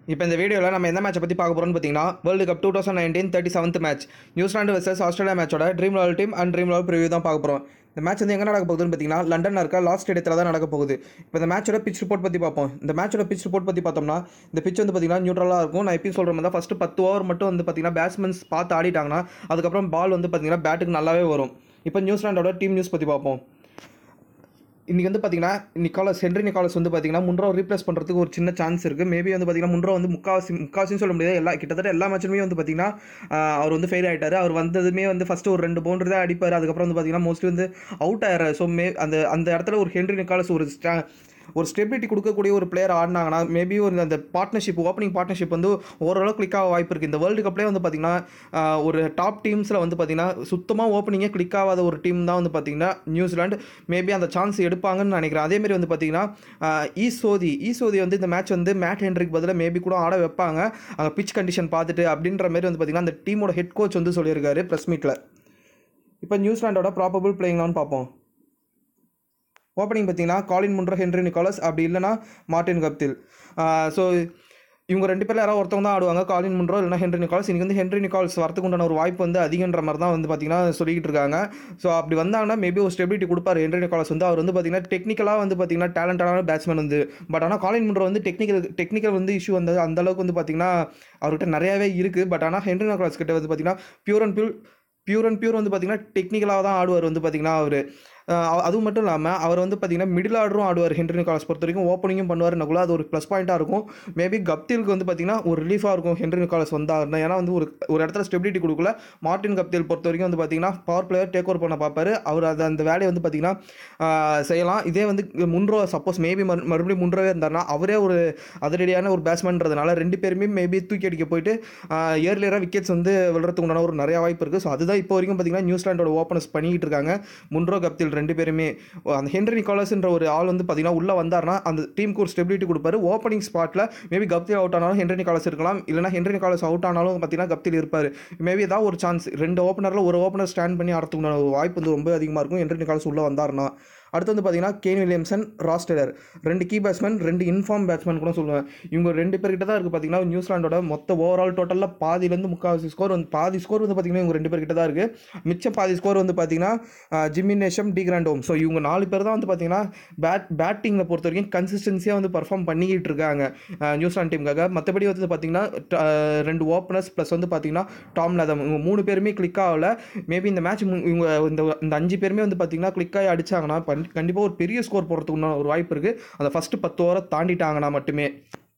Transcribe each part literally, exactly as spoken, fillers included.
இப்போ இந்த வீடியோவில் நம்ம எந்த மேட்சை பற்றி பார்க்க போகிறோம்னு பார்த்தீங்கன்னா world cup two thousand nineteen thirty seventh match New Zealand versus Australia மேட்சோட dream level team and dream level preview தான் பார்க்க போகிறோம். இந்த மேட்ச் வந்து எங்கே நடக்க போகுதுன்னு பார்த்தீங்கன்னா லண்டனில் இருக்க லாஸ்ட் ஸ்டேடியத்தில் தான் நடக்க போகுது. இப்போ இந்த மேட்சோட பிச் ரிப்போர்ட் பற்றி பார்ப்போம். இந்த மேட்சோட பிச் ரிப்போர்ட் பற்றி பார்த்தோம்னா இந்த பிச் வந்து பார்த்தீங்கன்னா நியூட்ரலாக இருக்கும். நான் எப்பயும் சொல்கிற மாதிரி தான் ஃபஸ்ட்டு பத்து ஓவர் மட்டும் வந்து பார்த்தீங்கன்னா பேட்ஸ்மேன்ஸ் பார்த்து ஆடிட்டாங்கன்னா அதுக்கப்புறம் பால் வந்து பார்த்தீங்கன்னா பேட்டுக்கு நல்லாவே வரும். இப்போ நியூசிலாண்டோட டீம் நியூஸ் பற்றி பார்ப்போம். இன்றைக்கி வந்து பார்த்தீங்கன்னா நிக்காலஸ் ஹென்ரி நிக்காலஸ் வந்து பார்த்தீங்கன்னா முன்ரோ ரீப்ளேஸ் பண்ணுறதுக்கு ஒரு சின்ன சான்ஸ் இருக்குது. மேபி வந்து பார்த்தீங்கன்னா முன்ரோ வந்து முக்காவாசி முக்காவாசின்னு சொல்ல முடியாது. எல்லா கிட்டத்தட்ட எல்லா மேட்சுமே வந்து பார்த்தீங்கன்னா அவர் வந்து ஃபெயில் ஆகிட்டார். அவர் வந்ததுமே வந்து ஃபஸ்ட்டு ஒரு ரெண்டு பவுண்டர் தான் அடிப்பார். அதுக்கப்புறம் வந்து பார்த்தீங்கன்னா மோஸ்ட்லி வந்து அவுட் ஆகிறார். ஸோ மே அந்த அந்த இடத்துல ஒரு ஹென்ரி நிக்காலஸ் ஒரு ஸ்டா ஒரு ஸ்டெபிலிட்டி கொடுக்கக்கூடிய ஒரு பிளேயர் ஆடினாங்கன்னா மேபி ஒரு அந்த பார்ட்னர்ஷிப் ஓப்பனிங் பார்ட்னர்ஷிப் வந்து ஓரளவு கிளிக்காக வாய்ப்பு இருக்குது. இந்த வேர்ல்டு கப்லேயே வந்து பார்த்திங்கன்னா ஒரு டாப் டீம்ஸில் வந்து பார்த்திங்கன்னா சுத்தமாக ஓப்பனிங்கே கிளிக் ஆகாத ஒரு டீம் தான் வந்து பார்த்திங்கன்னா நியூசிலாந்து. மேபி அந்த சான்ஸ் எடுப்பாங்கன்னு நினைக்கிறேன். அதேமாரி வந்து பார்த்திங்கன்னா ஈசோதி ஈசோதி வந்து இந்த மேட்ச் வந்து மேட் ஹென்ரிக்கு பதிலாக மேபி கூட ஆட வைப்பாங்க அங்கே பிச் கண்டிஷன் பார்த்துட்டு அப்படின்ற மாதிரி வந்து பார்த்திங்கன்னா அந்த டீமோட ஹெட் கோச் வந்து சொல்லியிருக்காரு ப்ரெஸ் மீட்டில். இப்போ நியூசிலாண்டோட ப்ராபபிள் பிளேயிங்லான்னு பார்ப்போம். ஓப்பனிங் பார்த்தீங்கன்னா காலின் முன்ரோ, ஹென்ரி நிக்காலஸ், அப்படி இல்லைனா மார்டின் கப்தில். ஸோ இவங்க ரெண்டு பேரில் யாராவது ஒருத்தவங்க தான் ஆடுவாங்க, காலின் முன்ரோ இல்லைனா ஹென்ரி நிக்காலஸ். இன்றைக்கி வந்து ஹென்ரி நிக்காலஸ் வரத்துக்கு உண்டான ஒரு வாய்ப்பு வந்து அதிகன்ற மாதிரி தான் வந்து பார்த்திங்கன்னா சொல்லிக்கிட்டு இருக்காங்க. ஸோ அப்படி வந்தாங்கன்னா மேபி ஒரு ஸ்டெபிலிட்டி கொடுப்பார் ஹென்ரி நிக்காலஸ் வந்து. அவர் வந்து பார்த்திங்கன்னா டெக்னிக்கலாக வந்து பார்த்திங்கன்னா டேலண்டடான பேட்ஸ்மேன் வந்து. பட் ஆனால் காலின் முன்ரோ வந்து டெக்னிக்கல் டெக்னிக்கல் வந்து இஷ்யூ வந்து அந்தளவுக்கு வந்து பார்த்திங்கன்னா அவர்கிட்ட நிறையாவே இருக்குது. பட் ஆனால் ஹென்ரி நிக்காலஸ் கிட்ட வந்து பார்த்திங்கன்னா pure and pure pure and pure வந்து பார்த்திங்கன்னா டெக்னிக்கலாக தான் ஆடுவார் வந்து பார்த்திங்கன்னா அவர். அதுவும் மட்டும் இல்லாமல் அவர் வந்து பார்த்திங்கன்னா மிடில் ஆர்டரும் ஆடுவார். ஹென்ரி நிக்காலஸ் பொறுத்த வரைக்கும் ஓப்பனிங்கும் பண்ணுவார்னாக்குள்ள அது ஒரு ப்ளஸ் பாயிண்ட்டாக இருக்கும். மேபி கப்திலுக்கு வந்து பார்த்திங்கன்னா ஒரு ரிலீஃபாக இருக்கும் ஹென்ரி நிக்காலஸ் வந்தாருன்னா. ஏன்னா வந்து ஒரு ஒரு இடத்துல ஸ்டெபிலிட்டி கொடுக்கல. மார்டின் கப்தில் பொறுத்த வரைக்கும் வந்து பார்த்திங்கன்னா பவர் பிளேயர் டேக் ஓவர் பண்ண பார்ப்பார். அவர் அது அந்த வேலையை வந்து பார்த்திங்கன்னா செய்யலாம். இதே வந்து முன்ரோ சப்போஸ் மேபி மறுபடியும் முன்ரோவே இருந்தார்னா அவரே ஒரு அதிரடியான ஒரு பேட்ஸ்மேன்றதுனால ரெண்டு பேருமே மேபி தூக்கி அடிக்க போயிட்டு ஏர்லியராக விக்கெட்ஸ் வந்து விழுறதுக்கு உண்டான ஒரு நிறைய வாய்ப்பு இருக்குது. ஸோ அதுதான் இப்போ வரைக்கும் பார்த்திங்கன்னா நியூசிலாண்டோட ஓப்பனர்ஸ் பண்ணிக்கிட்டு இருக்காங்க. முன்ரோ கப்தில் ரெண்டு பேருமே. அந்த ஹென்ரி நிக்காலஸ்ன்ற ஒரு ஆள் வந்து பார்த்தீங்கன்னா உள்ளே வந்தார்னா அந்த டீமுக்கு ஒரு ஸ்டெபிலிட்டி கொடுப்பாரு. ஓப்பனிங் ஸ்பாட்டில் மேபி கப்தில் அவுட் ஆனாலும் ஹென்ரி நிக்காலஸ் இருக்கலாம், இல்லைனா ஹென்ரி நிக்காலஸ் அவுட் ஆனாலும் பார்த்தீங்கன்னா கப்தில் இருப்பார். மேபி ஏதாவது ஒரு சான்ஸ் ரெண்டு ஓப்பனரில் ஒரு ஓப்பனர் ஸ்டாண்ட் பண்ணி ஆடுறதுக்கு ஒரு வாய்ப்பு வந்து ரொம்ப அதிகமாக இருக்கும் ஹென்ரி நிக்காலஸ் உள்ளே வந்தார்னா. அடுத்து வந்து பார்த்தீங்கன்னா கேன் வில்லியம்சன், ராஸ் டெய்லர், ரெண்டு கீ பேட்ஸ்மேன், ரெண்டு இன்ஃபார்ம் பேட்ஸ்மேன் கூட சொல்லுவேன். இவங்க ரெண்டு பேர்கிட்ட தான் இருக்குது பார்த்தீங்கன்னா நியூசிலாண்டோட மொத்த ஓவரால் டோட்டலில் பாதியிலேருந்து முக்கால்வாசி ஸ்கோர் வந்து பாதி ஸ்கோர் வந்து பார்த்திங்கன்னா இவங்க ரெண்டு பேர்கிட்ட தான் இருக்குது. மிச்சம் பாதி ஸ்கோர் வந்து பார்த்திங்கன்னா Jimmy Neesham, de Grandhomme. So இவங்க நாலு பேர் தான் வந்து பார்த்திங்கன்னா பேட் பேட்டிங்கில் பொறுத்த வரைக்கும் கன்சிஸ்டன்சியாக வந்து பர்ஃபார்ம் பண்ணிக்கிட்டு இருக்காங்க நியூசிலாந்து டீமுக்காக. மற்றபடி வந்து பார்த்திங்கன்னா ரெண்டு ஓப்பனர்ஸ் ப்ளஸ் வந்து பார்த்திங்கன்னா டாம் லாதம், இவங்க மூணு பேருமே கிளிக் ஆகலை. மேபி இந்த மேட்ச் இவங்க இந்த இந்த அஞ்சு பேருமே வந்து பார்த்திங்கன்னா கிளிக் ஆகி அடித்தாங்கன்னா கண்டிப்பாக ஒரு பெரிய ஸ்கோர் போடுறதுக்கு ஒரு வாய்ப்பு இருக்குது. அந்த ஃபஸ்ட்டு பத்து ஓவரை தாண்டிட்டாங்கன்னா மட்டுமே.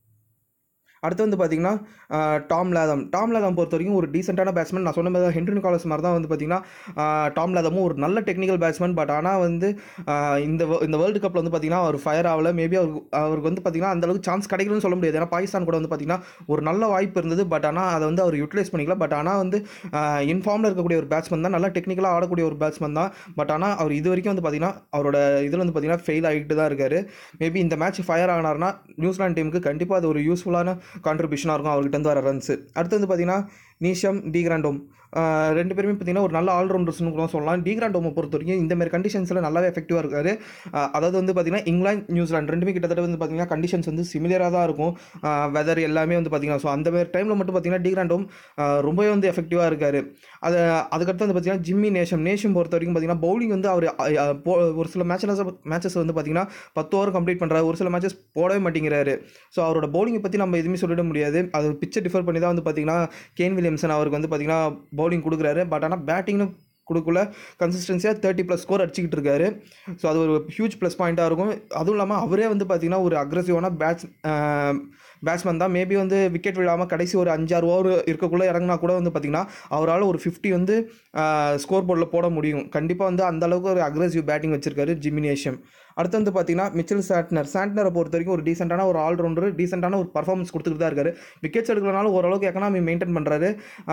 அடுத்து வந்து பார்த்திங்கன்னா டாம் லாதம் டாம் லாதம் பொறுத்த வரைக்கும் ஒரு டீசெண்டான பேட்ஸ்மேன். நான் சொன்ன மாதிரி ஹென்ரி நிக்காலஸ் மாதிரி தான் வந்து பார்த்திங்கன்னா டாம் லாதமும் ஒரு நல்ல டெக்னிக்கல் பேட்ஸ்மேன். பட் ஆனால் வந்து இந்த இந்த வேர்ல்டு கப்பில் வந்து பார்த்திங்கன்னா அவர் ஃபயர் ஆகலை. மேபி அவருக்கு அவருக்கு வந்து பார்த்திங்கன்னா அந்தளவுக்கு சான்ஸ் கிடைக்கலன்னு சொல்ல முடியாது. ஏன்னா பாகிஸ்தான் கூட வந்து பார்த்திங்கன்னா ஒரு நல்ல வாய்ப்பு இருந்தது. பட் ஆனால் அதை வந்து அவர் யூட்டிலைஸ் பண்ணிக்கல. பட் ஆனால் வந்து இன்ஃபார்மில் இருக்கக்கூடிய ஒரு பேட்ஸ்மேன் தான், நல்லா டெக்னிக்கலாக ஆடக்கூடிய ஒரு பேட்ஸ்மேன் தான். பட் ஆனால் அவர் இது வரைக்கும் வந்து பார்த்திங்கன்னா அவரோட இதில் வந்து பார்த்திங்கன்னா ஃபெயில் ஆகிட்டு தான் இருக்கார். மேபி இந்த மேட்ச் ஃபயர் ஆனார்னா நியூசிலாந்து டீமுக்கு கண்டிப்பாக அது ஒரு யூஸ்ஃபுல்லான கான்ட்ரிபியூஷனாக இருக்கும் அவர்கிட்ட இருந்து வர ரன்ஸ். அடுத்து வந்து பார்த்தீங்கன்னா நீஷம், டி கிராண்டோம் ரெண்டு பேருமே பார்த்தீங்கன்னா ஒரு நல்ல ஆல்ரவுண்டர்ஸ்னு கூட சொல்லலாம். டி கிராண்டோமை பொறுத்த வரைக்கும் இந்த மாதிரி கண்டிஷன்ஸில் நல்லாவே எஃபெக்டிவாக இருக்காரு. அதாவது வந்து பார்த்திங்கன்னா இங்கிலாந்து நியூசிலாந்து ரெண்டுமே கிட்டத்தட்ட வந்து பார்த்திங்கன்னா கண்டிஷன்ஸ் வந்து சிமிலராக தான் இருக்கும், வெதர் எல்லாமே வந்து பார்த்திங்கன்னா. ஸோ அந்த மாதிரி டைமில் மட்டும் பார்த்திங்கன்னா டி கிராண்டோம் ரொம்பவே வந்து எஃபெக்டிவாக இருக்கார். அது அதுக்கடுத்து வந்து பார்த்திங்கன்னா ஜிம்மி நேஷம் நேஷம் பொறுத்த வரைக்கும் பார்த்திங்கன்னா பவுலிங் வந்து அவர் ஒரு சில மேட்சஸ் மேட்சஸ் வந்து பார்த்திங்கன்னா பத்து ஓவர் கம்ப்ளீட் பண்ணுறாரு, ஒரு சில மேட்சஸ் போடவே மாட்டேங்கிறாரு. ஸோ அவரோட பவுலிங்கை பற்றி நம்ம எதுவுமே சொல்லிட முடியாது. அது பிச்சை டிஃபர் பண்ணி தான் வந்து பார்த்திங்கன்னா கேன் வில்லியம்சன் அவருக்கு வந்து பார்த்திங்கன்னா பவுலிங் கொடுக்குறாரு. பட் ஆனால் பேட்டிங்னு கொடுக்கல, கன்சிஸ்டன்சியாக தேர்ட்டி ப்ளஸ் ஸ்கோர் அடிச்சிக்கிட்டு இருக்காரு. ஸோ அது ஒரு ஹியூஜ் ப்ளஸ் பாயிண்ட்டாக இருக்கும். அதுவும் இல்லாமல் அவரே வந்து பார்த்திங்கன்னா ஒரு அக்ரெசிவான பேட்ஸ் பேட்ஸ்மேன் தான். மேபி வந்து விக்கெட் விழாமல் கடைசி ஒரு அஞ்சாறு ஓவர் இருக்கக்குள்ளே இறங்கினா கூட வந்து பார்த்திங்கன்னா அவரால் ஒரு ஃபிஃப்டி வந்து ஸ்கோர் போர்டில் போட முடியும். கண்டிப்பாக வந்து அந்தளவுக்கு ஒரு அக்ரெசிவ் பேட்டிங் வச்சிருக்காரு ஜிம்மி நேஷம். அடுத்து வந்து பார்த்திங்கன்னா மிச்சல் சாண்ட்னர் சாண்ட்னரை பொறுத்த வரைக்கும் ஒரு டீசெண்டான ஒரு ஆல்ரவுண்டர், டீசெண்டான ஒரு பர்ஃபார்மன்ஸ் கொடுத்துட்டு தான் இருக்காரு. விக்கெட்ஸ் எடுக்கிறனால ஓரளவுக்கு எக்கனாமி மெயின்டைன் பண்ணுறாரு.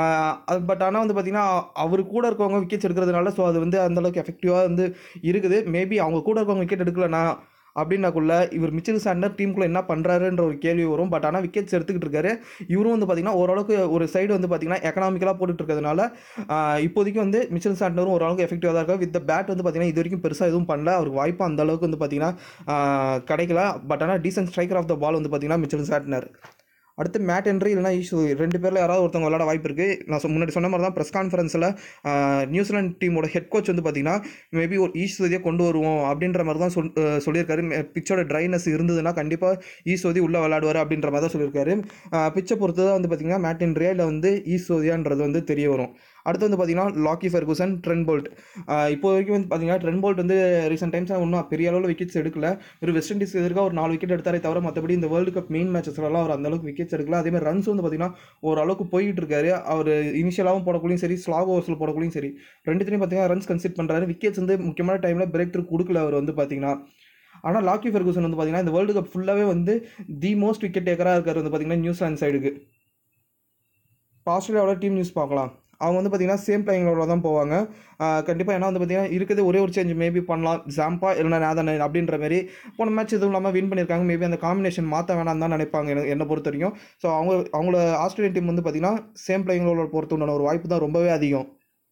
பட் ஆனால் வந்து பார்த்திங்கன்னா அவர் கூட இருக்கவங்க விக்கெட்ஸ் எடுக்கிறதுனால ஸோ அது வந்து அந்தளவுக்கு எஃபெக்டிவாக வந்து இருக்குது. மேபி அவங்க கூட இருக்கவங்க விக்கெட் எடுக்கலனா அப்படின்னாக்குள்ள இவர் மிச்சல் சாண்ட்னர் டீமுக்குள்ளே என்ன பண்ணுறாருன்ற ஒரு கேள்வி வரும். பட் ஆனால் விக்கெட்ஸ் எடுத்துக்கிட்டு இருக்காரு. இவரும் வந்து பார்த்திங்கன்னா ஓரளவுக்கு ஒரு சைடு வந்து பார்த்திங்கன்னா எக்கனாமிக்கலாக போட்டுட்டு இருக்கிறதுனால இப்போதைக்கு வந்து மிச்சல் சாண்ட்னரும் ஓரளவுக்கு எஃபெக்டிவாக தான் இருக்காரு. வித் பேட் வந்து பார்த்திங்கன்னா இது வரைக்கும் பெருசாக எதுவும் பண்ணல. அவருக்கு வாய்ப்பு அந்த அளவுக்கு வந்து பார்த்திங்கன்னா கிடைக்கல. பட் ஆனால் decent striker of the ball வந்து பார்த்திங்கன்னா மிச்சல் சாண்ட்னர். அடுத்து மேட் ஹென்ரி இல்லைனா ஈஷு ரெண்டு பேரில் யாராவது ஒருத்தவங்க விளையாட வாய்ப்பு இருக்குது. நான் சொ- முன்னாடி சொன்ன மாதிரி தான் ப்ரெஸ் கான்ஃபரன்ஸில் நியூசிலாந்து டீமோட ஹெட் கோச் வந்து பார்த்தீங்கன்னா மேபி ஒரு ஈஸ்வதியை கொண்டு வருவோம் அப்படின்ற மாதிரி தான் சொல் அஹ் சொல்லியிருக்காரு. பிச்சோட ட்ரைனஸ் இருந்ததுன்னா கண்டிப்பாக ஈஸ்வதி உள்ளே விளையாடுவார் அப்படின்ற மாதிரி தான் சொல்லியிருக்காரு. பிச்சை பொறுத்து தான் வந்து பார்த்தீங்கன்னா மேட் ஹென்ரியா இல்லை வந்து ஈஸ்வதியான்றது வந்து தெரிய வரும். அடுத்து வந்து பார்த்தீங்கன்னா லாக்கி ஃபெர்குசன், ட்ரெண்ட் போல்ட். இப்போ வரைக்கும் வந்து பார்த்தீங்கன்னா ட்ரெண்ட் போல்ட் வந்து ரீசெண்ட் டைம்ஸ் ஒன்றும் பெரிய அளவில் விக்கெட்ஸ் எடுக்கல. ஒரு வெஸ்ட் இண்டீஸ் எதிர்க்க ஒரு நாலு விக்கெட் எடுத்தாரே தவிர மற்றபடி இந்த வேர்ல்டு கப் மெயின் மேட்சஸ்லாம் அவர் அந்தளவுக்கு விக்கெட்ஸ் எடுக்கல. அதேமாதிரி ரன்ஸ் வந்து பார்த்தீங்கன்னா ஓரளவுக்கு போயிட்டு இருக்காரு. அவர் இனிஷியலாகவும் போடக்கூடியும் சரி, ஸ்லாக் ஓவர்ஸில் போடக்கூடியும் சரி, ரெண்டுத்தையும் பார்த்தீங்கன்னா ரன்ஸ் கன்சிட் பண்ணுறாரு. விக்கெட்ஸ் வந்து முக்கியமான டைமில் பிரேக் த்ரூ கொடுக்கல அவர் வந்து பார்த்தீங்கன்னா. ஆனால் லாக்கி ஃபெர்குசன் வந்து பார்த்தீங்கன்னா இந்த வேர்ல்டு கப் ஃபுல்லாகவே வந்து தி மோஸ்ட் விக்கெட் டேக்கராக இருக்கார் வந்து பார்த்தீங்கன்னா நியூசிலாந்து சைடுக்கு. இப்போ ஆஸ்திரேலியாவோட டீம் நியூஸ் பார்க்கலாம். அவங்க வந்து பார்த்தீங்கன்னா சேம் பிளேயிங்களோட தான் போவாங்க கண்டிப்பாக. ஏன்னா வந்து பார்த்தீங்கன்னா இருக்குது ஒரே ஒரு சேஞ்ச் மேபி பண்ணலாம், ஜாம்பா இல்லைனா நேதன் அப்படின்ற மாதிரி. போன மேட்ச் எதுவும் இல்லாமல் வின் பண்ணியிருக்காங்க. மேபி அந்த காம்பினேஷன் மாற்ற வேணாம் தான் நினைப்பாங்க எனக்கு என்னை பொறுத்த வரைக்கும். ஸோ அவங்க அவங்கள ஆஸ்திரேலியன் டீம் வந்து பார்த்தீங்கன்னா சேம் பிளேயிங்களோட பொறுத்து உண்டான ஒரு வாய்ப்பு தான் ரொம்பவே அதிகம்.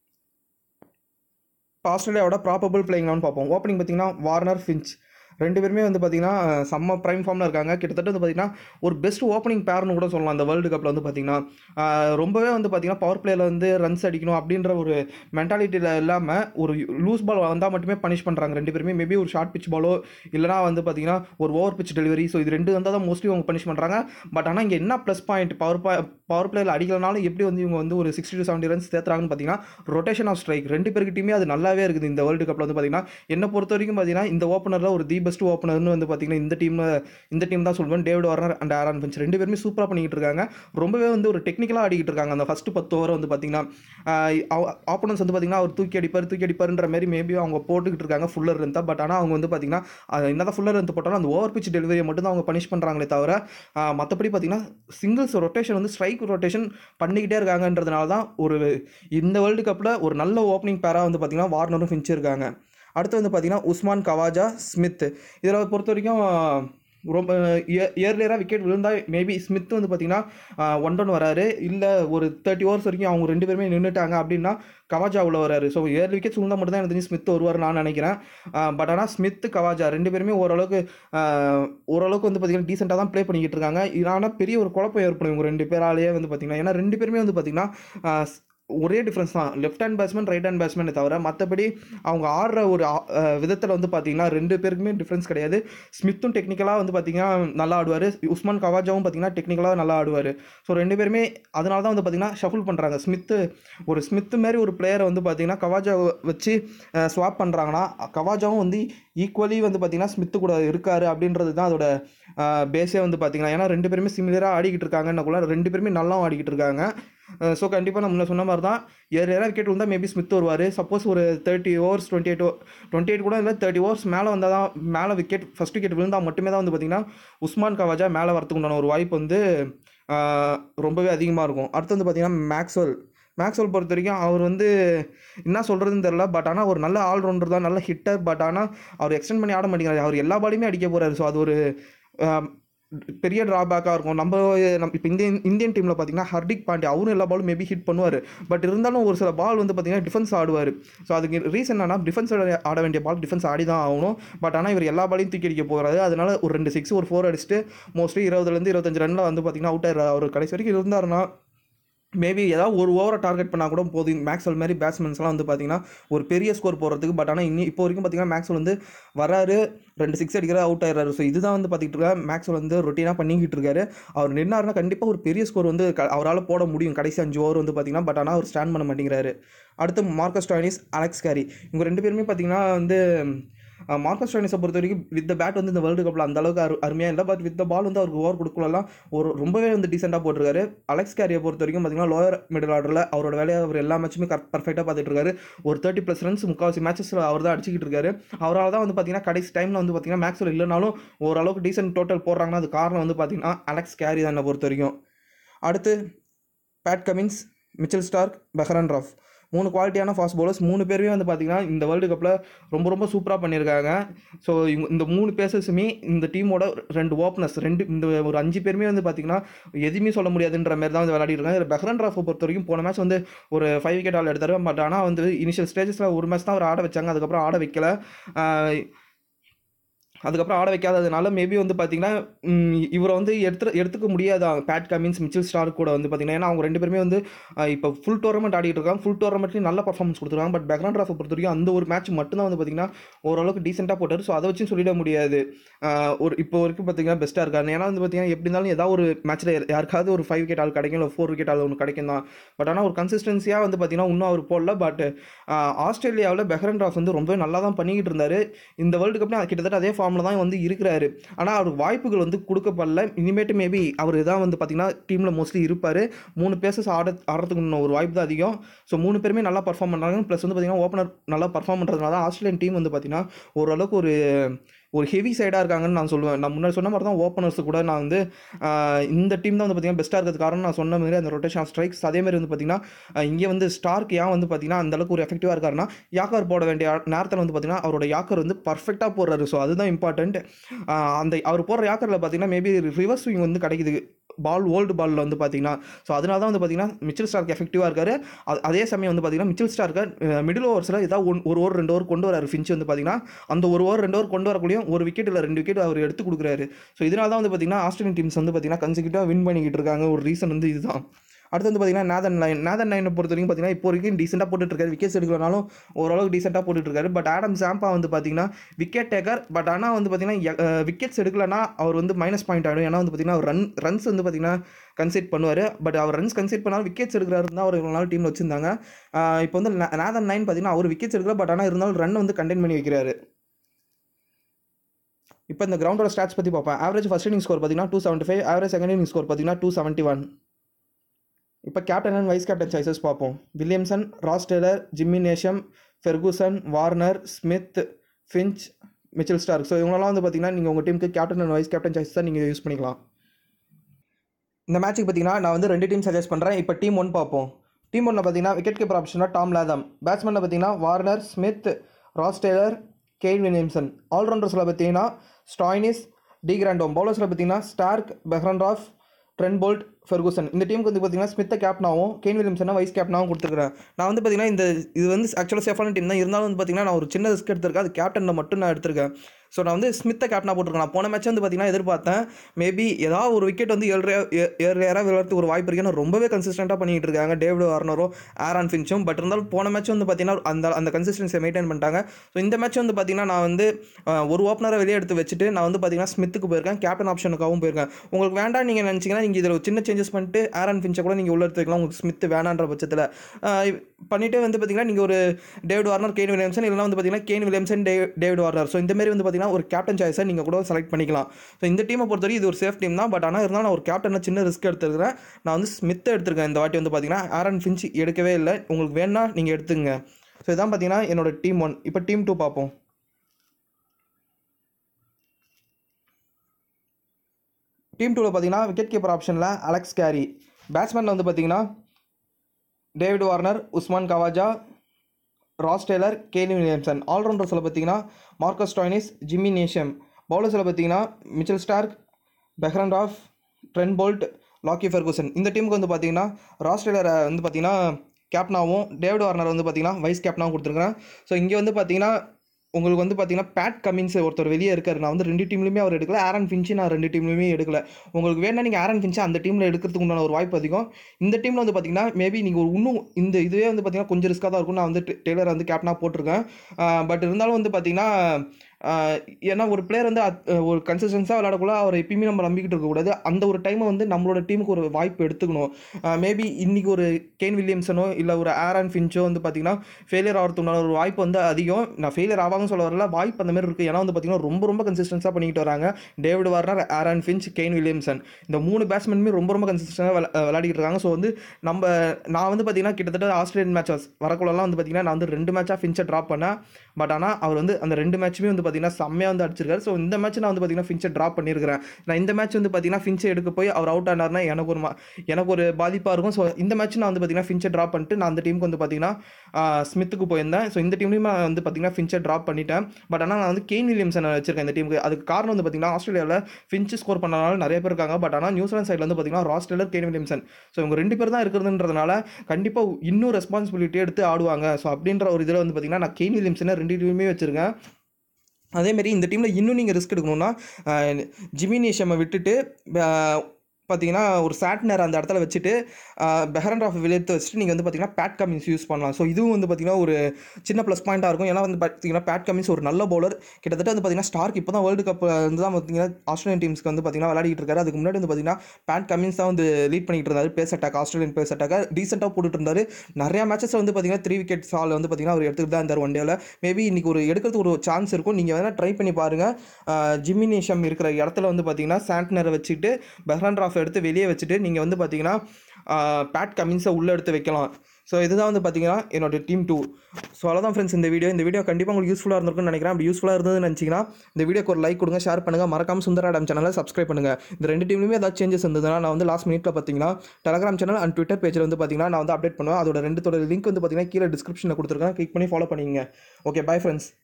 இப்போ ஆஸ்திரேலியாவோட ப்ராபபிள் பிளேயிங்லான்னு பார்ப்போம். ஓப்பனிங் பார்த்தீங்கன்னா வார்னர், ஃபின்ச் ரெண்டு பேருமே வந்து பார்த்தீங்கன்னா செம்ம ப்ரைம் ஃபார்மில் இருக்காங்க. கிட்டத்தட்ட வந்து பார்த்தீங்கன்னா ஒரு பெஸ்ட் ஓப்பனிங் பேர்னு கூட சொல்லலாம். அந்த வேர்ல்டு கப்பில் வந்து பார்த்தீங்கன்னா ரொம்பவே வந்து பார்த்தீங்கன்னா பவர் பிளேயில் வந்து ரன்ஸ் அடிக்கணும் அப்படின்ற ஒரு மென்டாலிட்டியில் இல்லாமல் ஒரு லூஸ் பால் வந்தால் மட்டுமே பனிஷ் பண்ணுறாங்க ரெண்டு பேருமே. மேபி ஒரு ஷார்ட் பிச் பாலோ இல்லைனா வந்து பார்த்தீங்கன்னா ஒரு ஓவர் பிச் டெலிவரி, ஸோ இது ரெண்டு வந்தால் தான் மோஸ்ட்லி அவங்க பனிஷ் பண்ணுறாங்க. பட் ஆனால் இங்கே என்ன ப்ளஸ் பாயிண்ட், பவர் பவர் பிளேயில் அடிக்கலனாலும் எப்படி வந்து இவங்க வந்து ஒரு சிக்ஸ்டி டு செவன்ட்டி ரன்ஸ் சேர்த்துறாங்கன்னு பார்த்தீங்கன்னா ரொட்டேஷன் ஆஃப் ஸ்ட்ரைக் ரெண்டு பேருக்கிட்டையுமே அது நல்லாவே இருக்குது இந்த வேர்ல்டு கப்பில் வந்து பார்த்தீங்கன்னா. என்னை பொறுத்த வரைக்கும் பார்த்தீங்கன்னா இந்த ஓப்பனரில் ஒரு தி பெஸ்ட் ஓப்பனர்னு வந்து பார்த்தீங்கன்னா இந்த டீமில் இந்த டீம் தான் சொல்லுவேன். David Warner and Aaron Finch ரெண்டு பேருமே சூப்பராக பண்ணிக்கிட்டு இருக்காங்க. ரொம்பவே வந்து ஒரு டெக்னிக்கலாக ஆடிக்கிட்டு இருக்காங்க. அந்த ஃபஸ்ட்டு பத்து ஓவர் வந்து பார்த்தீங்கன்னா ஆப்போனன்ஸ் வந்து பார்த்தீங்கன்னா அவர் தூக்கி அடிப்பார் தூக்கி அடிப்பாருன்ற மாதிரி மேபி அவங்க போட்டுக்கிட்டு இருக்காங்க ஃபுல்லர் இருந்தால். பட் ஆனால் அவங்க வந்து பார்த்தீங்கன்னா என்னதான் ஃபுல்லர் இருந்து போட்டாலும் அந்த ஓவர் பிச் டெலிவரியை மட்டும் தான் அவங்க பனிஷ் பண்ணுறாங்களே தவிர மற்றபடி பார்த்தீங்கன்னா சிங்கிள்ஸ் ரொட்டேஷன் வந்து ஸ்ட்ரைக் ரொட்டேஷன் பண்ணிக்கிட்டே இருக்காங்கன்றதுனால தான் ஒரு இந்த வேர்ல்டு கப்பில் ஒரு நல்ல ஓப்பனிங் பேராக வந்து பார்த்தீங்கன்னா வார்னரும் ஃபின்ச் இருக்காங்க. அடுத்து வந்து பார்த்தீங்கன்னா உஸ்மான் கவாஜா, ஸ்மித். இதில் பொறுத்த வரைக்கும் ரொம்ப இயர்லியராக விக்கெட் விழுந்தால் மேபி ஸ்மித் வந்து பார்த்தீங்கன்னா ஒன் ரன் வராரு, இல்லை ஒரு தேர்ட்டி ஓவர்ஸ் வரைக்கும் அவங்க ரெண்டு பேருமே நின்றுட்டாங்க அப்படின்னா கவாஜா உள்ள வராரு. ஸோ ஏழு விக்கெட்ஸ் விழுந்தால் மட்டும் தான் எனக்கு தெரிஞ்சு ஸ்மித் வருவார் நான் நினைக்கிறேன். பட் ஆனால் ஸ்மித், கவாஜா ரெண்டு பேருமே ஓரளவுக்கு ஓரளவுக்கு வந்து பார்த்தீங்கன்னா டீசெண்டாக தான் ப்ளே பண்ணிக்கிட்டு இருக்காங்க. இதனால் பெரிய ஒரு குழப்பம் ஏற்படும் இவங்க ரெண்டு பேராலேயே வந்து பார்த்தீங்கன்னா. ஏன்னா ரெண்டு பேருமே வந்து பார்த்தீங்கன்னா ஒரே டிஃப்ரென்ஸ் தான், left hand batsman right hand பேட்ஸ்மேனை தவிர மற்றபடி அவங்க ஆடுற ஒரு விதத்தில் வந்து பார்த்தீங்கன்னா ரெண்டு பேருக்குமே டிஃப்ரென்ஸ் கிடையாது. ஸ்மித்தும் டெக்னிக்கலாக வந்து பார்த்தீங்கன்னா நல்லா ஆடுவார், உஸ்மான் கவாஜாவும் பார்த்தீங்கன்னா டெக்னிக்கலாக நல்லா ஆடுவார். ஸோ ரெண்டு பேருமே அதனால தான் வந்து பார்த்தீங்கன்னா ஷஃபிள் பண்ணுறாங்க. ஸ்மித்து ஒரு ஸ்மித்து மாதிரி ஒரு பிளேயரை வந்து பார்த்தீங்கன்னா கவாஜா வச்சு ஸ்வாப் பண்ணுறாங்கன்னா கவாஜாவும் வந்து ஈக்குவலி வந்து பார்த்தீங்கன்னா ஸ்மித்து கூட இருக்கார் அப்படின்றது தான் அதோட பேஸே வந்து பார்த்தீங்கன்னா. ஏன்னா ரெண்டு பேருமே சிமிலராக ஆடிக்கிட்டு இருக்காங்கன்னு ரெண்டு பேருமே நல்லா ஆடிக்கிட்டு இருக்காங்க. ஸோ கண்டிப்பாக நம்ம முன்ன சொன்ன மாதிரி தான் ஏழு ஏழா விக்கெட் வந்தால் மேபி ஸ்மித் வருவார். சப்போஸ் ஒரு thirty overs twenty eight twenty eight கூட இல்லை தேர்ட்டி ஓவர்ஸ் மேலே வந்தால் தான் மேலே விக்கெட் ஃபஸ்ட் விக்கெட் விழுந்தால் மட்டுமே தான் வந்து பார்த்திங்கன்னா உஸ்மான் கவாஜா மேலே வரத்துக்கு உண்டான ஒரு வாய்ப்பு வந்து ரொம்பவே அதிகமாக இருக்கும். அடுத்து வந்து பார்த்திங்கன்னா மேக்ஸ்வெல். மேக்ஸ்வெல் பொறுத்த வரைக்கும் அவர் வந்து என்ன சொல்கிறதுன்னு தெரில. பட் ஆனால் ஒரு நல்ல ஆல்ரவுண்டர் தான், நல்ல ஹிட்டர். பட் ஆனால் அவர் எக்ஸ்டெண்ட் பண்ணி ஆட மாட்டேங்கிறார். அவர் எல்லா பாலையுமே அடிக்க போகிறாரு. ஸோ அது ஒரு பெரிய ட்ராபேக்காக இருக்கும். நம்ம நம்ம இப்போ இந்தியன் இந்தியன் டீமில் பார்த்தீங்கன்னா ஹர்திக் பாண்டியா அவரும் எல்லா பாலும் மேபி ஹிட் பண்ணுவார். பட் இருந்தாலும் ஒரு சில பால் வந்து பார்த்தீங்கன்னா டிஃபென்ஸ் ஆடுவார். ஸோ அதுக்கு ரீசன் என்னன்னா டிஃபென்ஸ் ஆட வேண்டிய பால் டிஃபென்ஸ் ஆடி தான் ஆகணும். பட் ஆனால் இவர் எல்லா பாலையும் தூக்கி அடிக்க போகிறாரு. அதனால ஒரு ரெண்டு சிக்ஸ் ஒரு ஃபோர் அடிச்சுட்டு மோஸ்ட்லி இருபதுலேருந்து இருபத்தஞ்சு ரனில் வந்து பார்த்தீங்கன்னா அவுட் ஆயிடுறாரு. அவர் கடைசி வரைக்கும் இருந்தாருன்னா மேபி ஏதாவது ஒரு ஓவரை டார்கெட் பண்ணால் கூட போதும். மேக்ஸ்வெல் மாதிரி பேட்ஸ்மேன்ஸ்லாம் வந்து பார்த்தீங்கன்னா ஒரு பெரிய ஸ்கோர் போடுறதுக்கு. பட் ஆனால் இன்னும் இப்போ வரைக்கும் பார்த்தீங்கன்னா மேக்ஸ்வெல் வந்து வராரு, ரெண்டு சிக்ஸ் அடிக்கிற அவுட் ஆயிடுறாரு. ஸோ இதுதான் வந்து பார்த்துக்கிட்டு இருக்காரு. மேக்ஸ்வெல் வந்து ரொட்டீனாக பண்ணிக்கிட்டு இருக்காரு. அவர் நின்னாருன்னா கண்டிப்பாக ஒரு பெரிய ஸ்கோர் வந்து அவரால் போட முடியும் கடைசி அஞ்சு ஓவர் வந்து பார்த்தீங்கன்னா. பட் ஆனால் அவர் ஸ்டாண்ட் பண்ண மாட்டேங்கிறாரு. அடுத்து மார்க்கஸ் ஸ்டாய்னிஸ், அலெக்ஸ் கேரி இவங்க ரெண்டு பேருமே பார்த்தீங்கன்னா வந்து மார்க்கஸ் ஸ்டாய்னிஸை பொறுத்த வரைக்கும் வித் த பேட் வந்து இந்த வேர்ல்டு கப்பில் அந்த அளவுக்கு அரு அருமையாக இல்லை. பட் வித் த பால் வந்து அவருக்கு ஓவர் கொடுக்கலாம் ஒரு ரொம்பவே வந்து டீசெண்டாக போட்டிருக்காரு. அலெக்ஸ் கேரியை பொறுத்த வரைக்கும் பார்த்தீங்கன்னா லோயர் மிடில் ஆர்டரில் அவரோட வேலையை அவர் எல்லா மேட்சுமே கரெக்ட் பர்ஃபெக்டாக பார்த்துட்டு இருக்காரு. ஒரு தேர்ட்டி ப்ளஸ் ரன்ஸ் முக்கால்வாசி மேட்சஸில் அவர் தான் அடிச்சிக்கிட்டு இருக்காரு. அவரால் தான் வந்து பார்த்தீங்கன்னா கடைசி டைமில் வந்து பார்த்தீங்கன்னா மேக்ஸ்வெல் இல்லைனாலும் ஓரளவுக்கு டீசென்ட் டோட்டல் போடுறாங்கன்னா அது காரணம் வந்து பார்த்தீங்கன்னா அலெக்ஸ் கேரி தான் என்னை பொறுத்த வரைக்கும். அடுத்து Pat Cummins, Mitchell Starc, Behrendorff மூணு குவாலிட்டியான ஃபாஸ்ட் பவுலர்ஸ். மூணு பேருமே வந்து பார்த்தீங்கன்னா இந்த வேர்ல்டு கப்பில் ரொம்ப ரொம்ப சூப்பராக பண்ணியிருக்காங்க. ஸோ இந்த மூணு பேசஸுமே இந்த டீமோட ரெண்டு ஓப்பனர்ஸ் ரெண்டு இந்த ஒரு அஞ்சு பேருமே வந்து பார்த்தீங்கன்னா எதுவுமே சொல்ல முடியாதுன்ற மாதிரி தான் வந்து விளையாடிட்டு இருக்காங்க. இதில் பெஹ்ரன் ராஃபை பொறுத்த வரைக்கும் போன மேட்ச் வந்து ஒரு ஃபைவ் விக்கெட் ஆல் எடுத்தார். பட் ஆனால் வந்து இனிஷியல் ஸ்டேஜஸில் ஒரு மேட்ச் தான் அவர் ஆட வச்சாங்க, அதுக்கப்புறம் ஆட வைக்கல. அதுக்கப்புறம் ஆட வைக்காததுனால மேபி வந்து பார்த்தீங்கன்னா இவரை வந்து எடுத்து எடுத்துக்க முடியாது பேட் கமின்ஸ் மிச்சில் ஸ்டார்க் கூட வந்து பார்த்தீங்கன்னா. ஏன்னா அவங்க ரெண்டு பேருமே வந்து இப்போ ஃபுல் டோர்னமெண்ட் ஆடிட்டு இருக்காங்க. ஃபுல் டோர்னமெண்ட்லேயும் நல்ல பர்ஃபார்மன்ஸ் கொடுத்துருக்காங்க. பட் பெக்ரான் ராஃபை பொறுத்த வரைக்கும் அந்த ஒரு மேட்ச் மட்டும்தான் வந்து பார்த்தீங்கன்னா ஓரளவுக்கு டீசெண்டாக போட்டார். ஸோ அதை வச்சு சொல்லிட முடியாது ஒரு இப்போ வரைக்கும் பார்த்தீங்கன்னா பெஸ்ட்டாக இருக்காரு. ஏன்னா வந்து பார்த்தீங்கன்னா எப்படி இருந்தாலும் ஏதாவது ஒரு மேட்ச்சில் யாருக்காவது ஒரு ஃபைவ் விக்கெட் ஆள் கிடைக்கும், இல்லை ஃபோர் விக்கெட் ஆள் ஒன்று கிடைக்கும் தான். பட் ஆனால் ஒரு கன்சிஸ்டன்சியாக வந்து பார்த்தீங்கன்னா இன்னும் அவர் போடல. பட் ஆஸ்திரேலியாவில் பெக்ரான் ராஃப் வந்து ரொம்ப நல்லா தான் பண்ணிக்கிட்டு இருந்தார். இந்த வேர்ல்டு கப்ல கிட்டத்தட்ட அதே ஃபார்மில் தான் வந்து இருக்கிறாரு. ஆனால் அவருக்கு வாய்ப்புகள் வந்து கொடுக்கப்படல. இனிமேட்டு மேபி அவர் தான் வந்து பார்த்தீங்கன்னா டீமில் மோஸ்ட்லி இருப்பார். மூணு பேசஸ் ஆட ஆடுறதுக்கு ஒரு வாய்ப்பு தான் அதிகம். ஸோ மூணு பேருமே நல்லா பர்ஃபார்ம் பண்ணுறாங்க. ப்ளஸ் வந்து பார்த்தீங்கன்னா ஓப்பனர் நல்லா பர்ஃபார்ம் பண்ணுறதுனால தான் ஆஸ்திரேலியன் டீம் வந்து பார்த்தீங்கன்னா ஓரளவுக்கு ஒரு ஒரு ஹெவி சைடாக இருக்காங்கன்னு நான் சொல்லுவேன். நான் முன்னாடி சொன்ன மாதிரி தான் ஓப்பனர்ஸ் கூட நான் வந்து இந்த டீம் தான் வந்து பார்த்தீங்கன்னா பெஸ்ட்டாக இருக்கிறது காரணம் நான் சொன்ன மாதிரி அந்த ரொட்டேஷன் ஆஃப் ஸ்ட்ரைக்ஸ். அதேமாதிரி வந்து பார்த்தீங்கன்னா இங்கே வந்து ஸ்டார்க் ஏன் வந்து பார்த்தீங்கன்னா அந்தளவுக்கு ஒரு எஃபெக்டிவாக இருக்காருன்னா யாக்கர் போட வேண்டிய நேரத்தில் வந்து பார்த்தீங்கன்னா அவரோட யாக்கர் வந்து பர்ஃபெக்டாக போடுறாரு. ஸோ அதுதான் இம்பார்ட்டன்ட். அந்த அவர் போடுற யாக்கரில் பார்த்தீங்கன்னா மேபி ரிவர்ஸ் ஸ்விங் வந்து கிடைக்குது பால் ஓல்டு பாலில் வந்து பார்த்தீங்கன்னா. ஸோ அதனால தான் வந்து பார்த்தீங்கன்னா மிச்சில் ஸ்டார்க் எஃபெக்டிவாக இருக்காரு. அதே சமயம் வந்து பார்த்தீங்கன்னா மிச்சில் ஸ்டார்க்கு மிடில் ஓவர்ஸில் ஏதாவது ஒன் ஒரு ஓவர் ரெண்டு ஓவர் கொண்டு வராரு ஃபின்ச் வந்து பார்த்தீங்கன்னா அந்த ஒரு ஓவர் ரெண்டு ஓவர் கொண்டு வரக்கூடிய ஒரு விக்கெட் இல்லை ரெண்டு விக்கெட் அவர் எடுத்து கொடுக்குறாரு. ஸோ இதனால தான் வந்து பார்த்தீங்கன்னா ஆஸ்திரேலியன் டீம்ஸ் வந்து பார்த்தீங்கன்னா கன்சிக்யூட்டிவாக வின் பண்ணிக்கிட்டு இருக்காங்க. ஒரு ரீசன் வந்து இதுதான். அடுத்து வந்து பார்த்தீங்கன்னா நேதன் லைன் நேதன் லைனை பொறுத்த வரைக்கும் பார்த்தீங்கன்னா இப்போ வரைக்கும் டீசெண்டாக போட்டுருக்காரு. விக்கெட்ஸ் எடுக்கலனாலும் ஓரளவுக்கு டீசெண்டாக போட்டுருக்காரு. பட் ஆடம் சாம்பா வந்து பார்த்தீங்கன்னா விக்கெட் டேக்கர். பட் ஆனால் வந்து பார்த்தீங்கன்னா விக்கெட்ஸ் எடுக்கலன்னா அவர் வந்து மைனஸ் பாயிண்ட் ஆகிடும். ஏன்னா வந்து பார்த்தீங்கன்னா அவர் ரன் ரன்ஸ் வந்து பார்த்தீங்கன்னா கன்சிட் பண்ணுவார். பட் அவர் ரன்ஸ் கன்சிட் பண்ணாலும் விக்கெட்ஸ் எடுக்கிறாரு தான் அவர் இவ்வளோ நாள் டீமில் வச்சிருந்தாங்க. இப்போ வந்து நேதன் லைன் பார்த்தீங்கன்னா அவர் விக்கெட்ஸ் எடுக்கல. பட் ஆனால் இருந்தாலும் ரன் வந்து கண்டெயின் பண்ணி வைக்கிறாரு. இப்போ இந்த கிரவுண்டோட ஸ்டாட்ஸ் பற்றி பார்ப்பேன். ஆவரேஜ் ஃபர்ஸ்ட் இன்னிங் ஸ்கோர் பார்த்தீங்கன்னா two seventy five average second inning score பார்த்தீங்கன்னா டூ செவன்ட்டி ஒன். இப்போ captain and vice captain choices பார்ப்போம். Williamson, Ross Taylor, Jimmy Neesham, Ferguson, Warner, Smith, Finch, Mitchell Starc. So இவங்களாம் வந்து பார்த்தீங்கன்னா நீங்கள் உங்கள் டீமுக்கு captain and vice captain choice தான் நீங்கள் யூஸ் பண்ணிக்கலாம். இந்த மேட்ச்சுக்கு பார்த்தீங்கன்னா நான் வந்து ரெண்டு டீம் சஜஸ்ட் பண்ணுறேன். இப்போ டீம் ஒன் பார்ப்போம். டீம் ஒன்னில் பார்த்தீங்கன்னா விக்கெட் கீப்பர் ஆப்ஷனாக டாம் லாதம், பேட்ஸ்மேனில் பார்த்தீங்கன்னா Warner, Smith, Ross Taylor, Kane Williamson. ஆல்ரவுண்டர்ஸில் பார்த்தீங்கன்னா ஸ்டாய்னிஸ், டி கிராண்டோம். பவுலர்ஸில் பார்த்தீங்கன்னா Starc, Behrendorff, Trent Boult, Ferguson. இந்த டீமுக்கு வந்து பார்த்தீங்கன்னா ஸ்மித்தை கேப்டனாகவும் கெய்ன் வில்லியம்சனை வைஸ் கேப்டனாகவும் கொடுத்துருக்கேன். நான் வந்து பார்த்தீங்கன்னா இந்த இது வந்து ஆக்சுவலாக சேஃபான டீம் தான். இருந்தாலும் வந்து பார்த்தீங்கன்னா நான் ஒரு சின்ன ரிஸ்க் எடுத்திருக்கேன். அது கேப்டனில் மட்டும் நான் எடுத்திருக்கேன். ஸோ நான் வந்து ஸ்மித்தை கேப்டனாக போட்டிருக்கேன். நான் போன மேட்ச் வந்து பார்த்தீங்கன்னா எதிர்பார்த்தேன் மேபி ஏதாவது ஒரு விக்கெட் வந்து ஏழு ஏழு ஏராக விளையாடுறதுக்கு ஒரு வாய்ப்பு இருக்குன்னு ரொம்பவே கன்சிஸ்டண்ட்டாக பண்ணிகிட்டு இருக்காங்க டேவிட் வார்னரும் ஆரான் ஃபின்ச்சும். பட் இருந்தாலும் போன மேட்ச் வந்து பார்த்தீங்கன்னா அந்த அந்த கன்சிஸ்டன்சியை மெயின்டைன் பண்ணிட்டாங்க. ஸோ இந்த மேட்ச் வந்து பார்த்தீங்கன்னா நான் வந்து ஒரு ஓப்பனரை வெளியே எடுத்து வச்சுட்டு நான் வந்து பார்த்தீங்கன்னா ஸ்மித்துக்கு போயிருக்கேன், கேப்டன் ஆப்ஷனுக்காகவும் போயிருக்கேன். உங்களுக்கு வேண்டாம் நீங்கள் நினச்சிங்கன்னா நீங்கள் இதில் சின்ன சேஞ்சஸ் பண்ணிட்டு ஆரான் ஃபின்ச்சை கூட நீங்கள் உள்ள எடுத்துக்கலாம். உங்களுக்கு ஸ்மித் வேணான்ற பட்சத்தில் பண்ணிவிட்டு வந்து பார்த்தீங்கன்னா நீங்கள் ஒரு டேவிட் வார்னர், கெய்ன் வில்லியம்சன், இல்லைனா வந்து பார்த்தீங்கன்னா கெய்ன் வில்லியம்சன், டே டேவிட் வார்னர். ஸோ இந்த மாதிரி வந்து பார்த்தீங்கன்னா ஒரு கேப்டன் சாய்ஸை நீங்கள் கூட செலக்ட் பண்ணிக்கலாம். ஸோ இந்த டீமை பொறுத்தவரை இது ஒரு சேஃப் டீம் தான். பட் ஆனால் இருந்தாலும் நான் ஒரு கேப்டனை சின்ன ரிஸ்க் எடுத்துருக்கிறேன். நான் வந்து ஸ்மித்தை எடுத்திருக்கேன். இந்த வாட்டி வந்து பார்த்தீங்கன்னா ஆரன் ஃபின்ச் எடுக்கவே இல்லை. உங்களுக்கு வேணா நீங்கள் எடுத்துங்க. ஸோ இதான் பார்த்தீங்கன்னா என்னோட டீம் ஒன். இப்போ டீம் டூ பார்ப்போம். டீம் டூவில் பார்த்தீங்கன்னா விக்கெட் கீப்பர் ஆப்ஷனில் அலெக்ஸ் கேரி, பேட்ஸ்மேனில் வந்து பார்த்தீங்கன்னா David Warner, Usman Khawaja, Ross Taylor, Kane Williamson. ஆல்ரவுண்டர்ஸில் பார்த்தீங்கன்னா மார்க்கஸ் ஸ்டாய்னிஸ், ஜிம்மி நேஷம். பவுலர்ஸில் பார்த்தீங்கன்னா Mitchell Starc, Behrendorff, Trent Boult, Lockie Ferguson. இந்த டீமுக்கு வந்து பார்த்தீங்கன்னா ராஸ் டெய்லரை வந்து பார்த்தீங்கன்னா கேப்டனாகவும் டேவிட் வார்னர் வந்து பார்த்தீங்கன்னா வைஸ் கேப்டனாகவும் கொடுத்துருக்கேன். ஸோ இங்கே வந்து பார்த்தீங்கன்னா உங்களுக்கு வந்து பார்த்தீங்கன்னா பேட் கமின்ஸ் ஒருத்தர் வெளியே இருக்கார். நான் வந்து ரெண்டு டீம்லையுமே அவர் எடுக்கல. ஆரன் ஃபின்ச்சு நான் ரெண்டு டீம்லையுமே எடுக்கல. உங்களுக்கு வேணா நீங்கள் ஆரன் ஃபின்ச்சு அந்த டீமில் எடுக்கிறதுக்கு உண்டான ஒரு வாய்ப்பு அதிகம். இந்த டீமில் வந்து பார்த்தீங்கன்னா மேபி நீங்கள் ஒரு இன்னும் இந்த இதுவே வந்து பார்த்தீங்கன்னா கொஞ்சம் ரிஸ்க்காக தான் இருக்கும். நான் வந்து டெய்லர் வந்து கேப்டனாக போட்டிருக்கேன். பட் இருந்தாலும் வந்து பார்த்தீங்கன்னா ஏன்னா ஒரு பிளேயர் வந்து ஒரு கன்சிஸ்டன்ஸாக விளையாடக்குள்ள அவரை எப்பயுமே நம்ம நம்பிக்கிட்டு இருக்கக்கூடாது. அந்த ஒரு டைமை வந்து நம்மளோட டீமுக்கு ஒரு வாய்ப்பு எடுத்துக்கணும். மேபி இன்றைக்கி ஒரு கெய்ன் வில்லியம்சனோ இல்லை ஒரு ஆரன் ஃபின்ச்சோ வந்து பார்த்தீங்கன்னா ஃபெயிலியர் ஆகிறதுக்குண்டான ஒரு வாய்ப்பு வந்து அதிகம். நான் ஃபெயிலியர் ஆவாங்கன்னு சொல்ல வரல, வாய்ப்பு அந்த மாதிரி இருக்குது. ஏன்னா வந்து பார்த்தீங்கன்னா ரொம்ப ரொம்ப கன்சிஸ்டன்ஸாக பண்ணிக்கிட்டு வராங்க. David Warner, Aaron Finch, Kane Williamson இந்த மூணு பேட்ஸ்மேனுமே ரொம்ப ரொம்ப கன்சிஸ்டன்ஸாக விளையாடிக்கிட்டு இருக்காங்க. ஸோ வந்து நம்ம நான் வந்து பார்த்தீங்கன்னா கிட்டத்தட்ட ஆஸ்திரேலியன் மேட்சஸ் வரக்குள்ளலாம் வந்து பார்த்தீங்கன்னா நான் வந்து ரெண்டு மேட்சாக ஃபின்ச்சை ட்ராப் பண்ணேன். பட் ஆனால் அவர் வந்து அந்த ரெண்டு மேட்சுமே வந்து பார்த்தீங்கன்னா செம்மையாக வந்து அடிச்சிருக்காரு. ஸோ இந்த மேட்ச் நான் வந்து பார்த்தீங்கன்னா ஃபின்ச்சை ட்ராப் பண்ணியிருக்கிறேன். நான் இந்த மேட்ச் வந்து பார்த்தீங்கன்னா ஃபின்ச்சை எடுக்க போய் அவர் அவுட் ஆனார்னா எனக்கு ஒரு எனக்கு ஒரு பாதிப்பாக இருக்கும். ஸோ இந்த மேட்ச் நான் வந்து பார்த்தீங்கன்னா ஃபின்ச்சை ட்ராப் பண்ணிட்டு நான் அந்த டீமுக்கு வந்து பார்த்தீங்கன்னா ஸ்மித்துக்கு போயிருந்தேன். ஸோ இந்த டீம்லையும் நான் வந்து பார்த்தீங்கன்னா ஃபின்ச்சை ட்ராப் பண்ணிட்டேன். பட் ஆனால் நான் வந்து கெய்ன் வில்லியம்சன் வச்சிருக்கேன் இந்த டீமுக்கு. அதுக்கு காரணம் வந்து பார்த்தீங்கன்னா ஆஸ்திரேலியாவில் ஃபின்ச் ஸ்கோர் பண்ணனால நிறைய பேர் இருக்காங்க. பட் ஆனால் நியூசிலாந்து சைடில் வந்து பார்த்தீங்கன்னா ராஸ் டெய்லர், கெய்ன் வில்லியம்சன். ஸோ இவங்க ரெண்டு பேர் தான் இருக்கிறதுன்றதுனால கண்டிப்பாக இன்னும் ரெஸ்பான்சிபிலிட்டி எடுத்து ஆடுவாங்க. ஸோ அப்படின்ற ஒரு இதில் வந்து பார்த்தீங்கன்னா நான் கெய்ன் வில்லியம்சனை ரெண்டு டீமுமே வச்சிருக்கேன். அதேமாரி இந்த டீமில் இன்னும் நீங்கள் ரிஸ்க் எடுக்கணும்னா ஜிம்மி நேஷமை விட்டுட்டு பார்த்தீங்கன்னா ஒரு சாட்னர் அந்த இடத்துல வச்சுட்டு பெஹரன் ராஃப் வெளியேற்ற வச்சுட்டு நீங்கள் வந்து பார்த்தீங்கன்னா பேட் கமின்ஸ் யூஸ் பண்ணலாம். ஸோ இதுவும் வந்து பார்த்தீங்கன்னா ஒரு சின்ன ப்ளஸ் பாயிண்ட்டாக இருக்கும். ஏன்னா வந்து பார்த்தீங்கன்னா பேட் கமின்ஸ் ஒரு நல்ல பவுலர். கிட்டத்தட்ட வந்து பார்த்தீங்கன்னா ஸ்டார்க் இப்போ தான் வேர்ல்டு கப் வந்து தான் பார்த்தீங்கன்னா ஆஸ்திரேலியன் டீம்ஸ்க்கு வந்து பார்த்தீங்கன்னா விளையாடிட்டு இருக்காரு. அதுக்கு முன்னாடி வந்து பார்த்தீங்கன்னா பேட் கமின்ஸ் தான் வந்து லீட் பண்ணிட்டு இருந்தார். பேஸ் அட்டாக் ஆஸ்திரேலியன் பேஸ் அட்டாக டீசெண்டாக போட்டுட்டு இருந்தார். நிறையா மேட்சஸ் வந்து பார்த்தீங்கன்னா த்ரீ விக்கெட் சால் வந்து பார்த்தீங்கன்னா அவர் எடுத்துகிட்டு தான் இருந்தார் ஒன் டேவில். மேபி இன்றைக்கி ஒரு எடுக்கிறதுக்கு ஒரு சான்ஸ் இருக்கும். நீங்கள் வேணால் ட்ரை பண்ணி பாருங்கள். ஜிம்மி நேஷம் இருக்கிற இடத்துல வந்து பார்த்தீங்கன்னா சாண்ட்னரை வச்சுட்டு பெஹரன் ராஃப் எடுத்து வெளியே வச்சுட்டு நீங்கள் வந்து பார்த்தீங்கன்னா பேட் கமின்ஸை உள்ளே எடுத்து வைக்கலாம். ஸோ இதுதான் வந்து பார்த்தீங்கன்னா என்னோட டீம் டூ. ஸோ அவ்வளோதான் ஃப்ரெண்ட்ஸ் இந்த வீடியோ. இந்த வீடியோ கண்டிப்பாக உங்களுக்கு யூஸ்ஃபுல்லாக இருந்திருக்குன்னு நினைக்கிறேன். அப்படி யூஸ்ஃபுல்லாக இருந்ததுன்னு நினச்சிங்கன்னா இந்த வீடியோக்கு ஒரு லைக் கொடுங்க, ஷேர் பண்ணுங்கள், மறக்காம சுந்தர் ஆடம் சேனலை சப்ஸ்கிரைப் பண்ணுங்கள். இந்த ரெண்டு டீம்லையுமே ஏதாவது சேஞ்சஸ் இருந்ததுன்னா நான் வந்து லாஸ்ட் மினிட்ல பார்த்தீங்கன்னா டெலகிராம் சேனல் அண்ட் ட்விட்டர் பேஜில் வந்து பார்த்தீங்கன்னா நான் வந்து அப்டேட் பண்ணுவேன். அதோட ரெண்டுத்தோட லிங்க் வந்து பார்த்தீங்கன்னா கீழே டிஸ்கிரிப்ஷனில் கொடுத்துருக்கேன். கிளிக் பண்ணி ஃபாலோ பண்ணிங்க. Okay, bye friends.